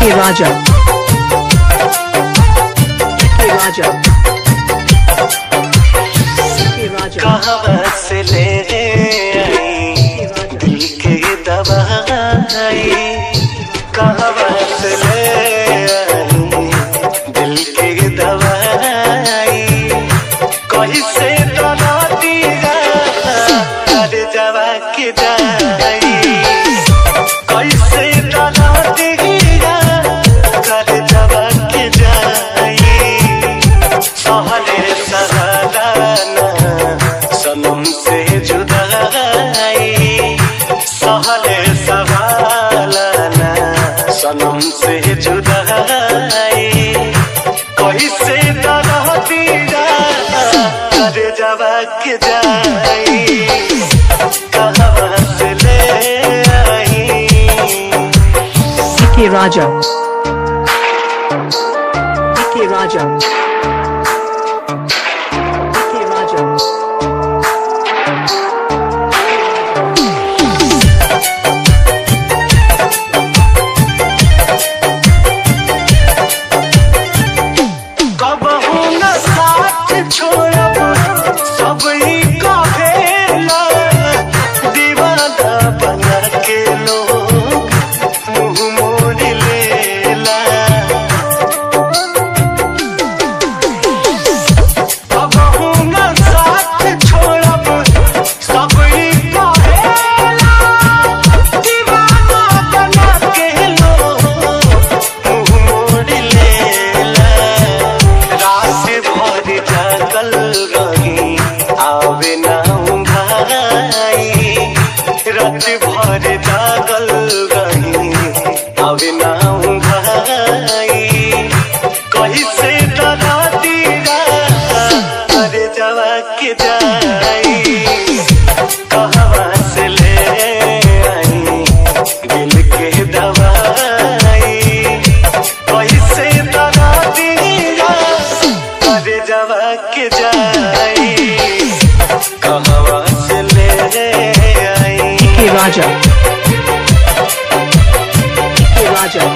Raja. Raja. Raja. कहाँ से ले आई दिल की दवाई, कहाँ से ले आई दिल की दवाई, कैसे डरा दिया कर जवा की जाई, कैसे डरा दिया कर जवा की जाई, सहले सहलाना सनम से जुदाई, सहले सहलाना सनम से जुदाई, कैसे डरा दिया कर जवा की जाई, कहाँ से ले आई। Raja. Raja. Raja. कबहू न साथ छोड़ब सब ही कहेला, दीवाना बना के लोग मुँह मोड़ लेला, कबहू न साथ छोड़ब सब ही कहेला, दीवाना बना के लोग मुँह मोड़ लेला, रात भर जागल रही आवे ना भाई, रात भर जागल रही आवे ना भाई, कैसे डरा दिया अरे जवा के जाई, कहाँ से ले आई दिल के दवाई, कैसे डरा दिया अरे जवा के जाई, कहाँ से ले आई। Raja. Raja.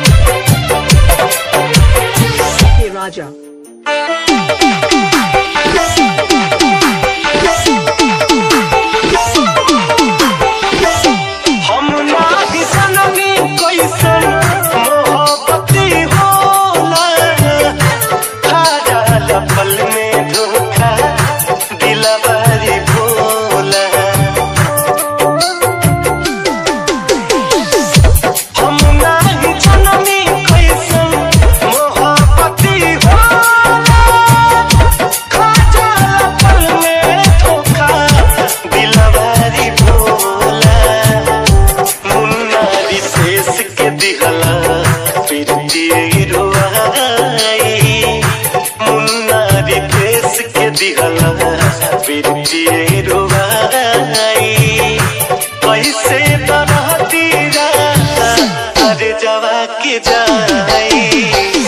Raja. हम नाही जननी कैसन मोहब्बती होला, खा जाला पल में धोखा दिलवारी भोला, हम नाही जननी कैसन मोहब्बती होला, खा जाला पल में धोखा दिलवारी भोला, मुन्ना विशेष के दिहला प्रीति रुआई, मुन्ना विशेष के दिहला प्रीति रुआई, कैसे डरा दिया अरे जवा के जाई।